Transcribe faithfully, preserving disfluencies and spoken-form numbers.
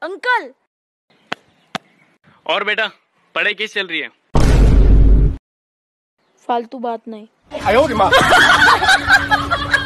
Uncle. और बेटा पढ़ाई कैसी चल रही है? फालतू बात नहीं। आयो रे माँ।